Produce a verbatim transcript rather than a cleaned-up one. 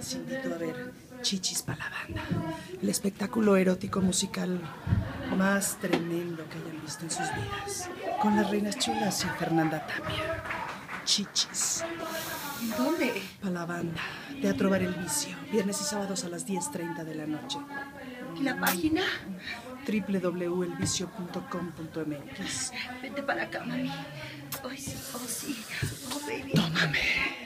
les invito a ver Chichis pa' la Banda, el espectáculo erótico musical más tremendo que hayan visto en sus vidas, con las reinas chulas y Fernanda Tapia. Chichis. ¿Dónde? Pa' la Banda, Teatro Bar El Vicio, viernes y sábados a las diez treinta de la noche. ¿Y la página? doble u doble u doble u punto el vicio punto com punto m x. Vente para acá, mami. Ay, sí, oh, sí. Oh, baby. Tómame.